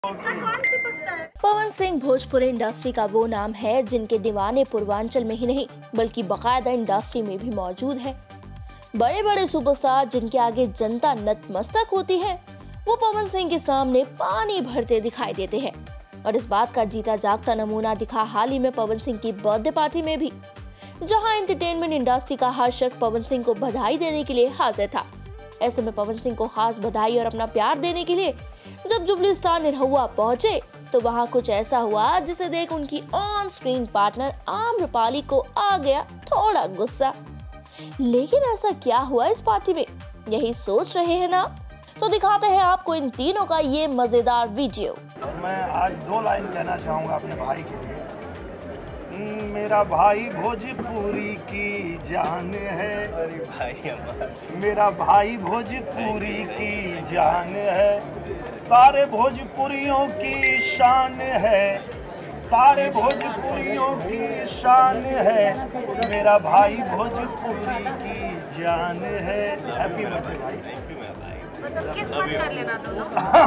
कौन चिपकता है? पवन सिंह भोजपुरी इंडस्ट्री का वो नाम है जिनके दीवाने पूर्वांचल में ही नहीं बल्कि बाकायदा इंडस्ट्री में भी मौजूद है। बड़े बड़े सुपरस्टार जिनके आगे जनता नतमस्तक होती है, वो पवन सिंह के सामने पानी भरते दिखाई देते हैं। और इस बात का जीता जागता नमूना दिखा हाल ही में पवन सिंह की बर्थडे पार्टी में भी, जहां एंटरटेनमेंट इंडस्ट्री का हर शख्स पवन सिंह को बधाई देने के लिए हाजिर था। ऐसे में पवन सिंह को खास बधाई और अपना प्यार देने के लिए जब जुबली स्टार निरहुआ पहुंचे तो वहां कुछ ऐसा हुआ जिसे देख उनकी ऑन स्क्रीन पार्टनर आम्रपाली को आ गया थोड़ा गुस्सा। लेकिन ऐसा क्या हुआ इस पार्टी में, यही सोच रहे हैं ना? तो दिखाते हैं आपको इन तीनों का ये मजेदार वीडियो। मैं आज 2 लाइन कहना चाहूँगा अपने भाई के लिए। मेरा भाई भोजपुरी की जान है, अरे भाई मेरा भाई भोजपुरी की जान है, सारे भोजपुरियों की शान है, सारे भोजपुरियों की शान है, मेरा भाई भोजपुरी की जान है। हैप्पी बर्थडे भाई। बस अब किस्मत कर लेना दोनों।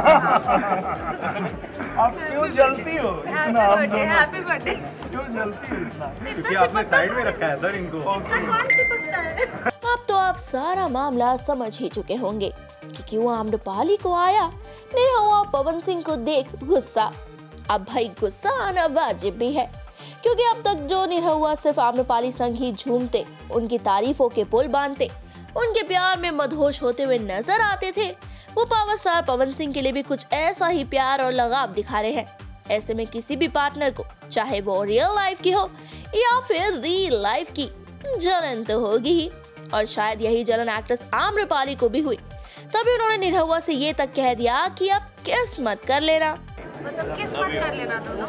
आप क्यों जलती हो इतना? Happy birthday. क्यों जलती हो इतना? क्योंकि आपने साइड में रखा है सर इनको। कौन चिपकता है? अब तो आप सारा मामला समझ ही चुके होंगे कि क्यों आम्रपाली को आया निरहुआ पवन सिंह को देख गुस्सा। अब भाई गुस्सा आना वाजिब भी है, क्योंकि अब तक जो निरहुआ सिर्फ आम्रपाली संग ही झूमते, उनकी तारीफों के पुल बांधते, उनके प्यार में मदहोश होते हुए नजर आते थे, वो पावर स्टार पवन सिंह के लिए भी कुछ ऐसा ही प्यार और लगाव दिखा रहे हैं। ऐसे में किसी भी पार्टनर को, चाहे वो रियल लाइफ की हो या फिर रियल लाइफ की, जलन तो होगी ही। और शायद यही जलन एक्ट्रेस आम्रपाली को भी हुई, तभी उन्होंने निरहुआ से ये तक कह दिया कि अब किस्मत कर लेना। बस अब किस्मत कर लेना दोनों।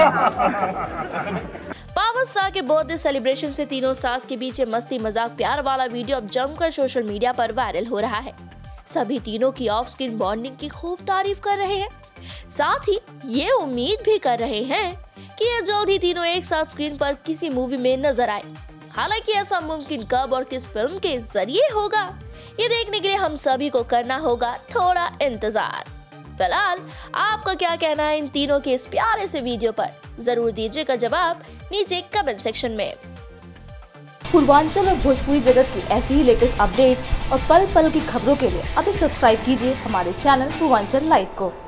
पावर स्टार के बर्थडे सेलिब्रेशन से तीनों स्टार्स के बीच मस्ती मजाक प्यार वाला वीडियो अब जमकर सोशल मीडिया पर वायरल हो रहा है। सभी तीनों की ऑफ स्क्रीन बॉन्डिंग की खूब तारीफ कर रहे हैं, साथ ही ये उम्मीद भी कर रहे हैं कि ये जल्द ही तीनों एक साथ स्क्रीन पर किसी मूवी में नजर आए। हालांकि ऐसा मुमकिन कब और किस फिल्म के जरिए होगा, ये देखने के लिए हम सभी को करना होगा थोड़ा इंतजार। फिलहाल आपका क्या कहना है इन तीनों के इस प्यारे से वीडियो पर? जरूर दीजिएगा जवाब नीचे कमेंट सेक्शन में। पूर्वांचल और भोजपुरी जगत की ऐसी ही लेटेस्ट अपडेट्स और पल पल की खबरों के लिए अभी सब्सक्राइब कीजिए हमारे चैनल पूर्वांचल लाइव को।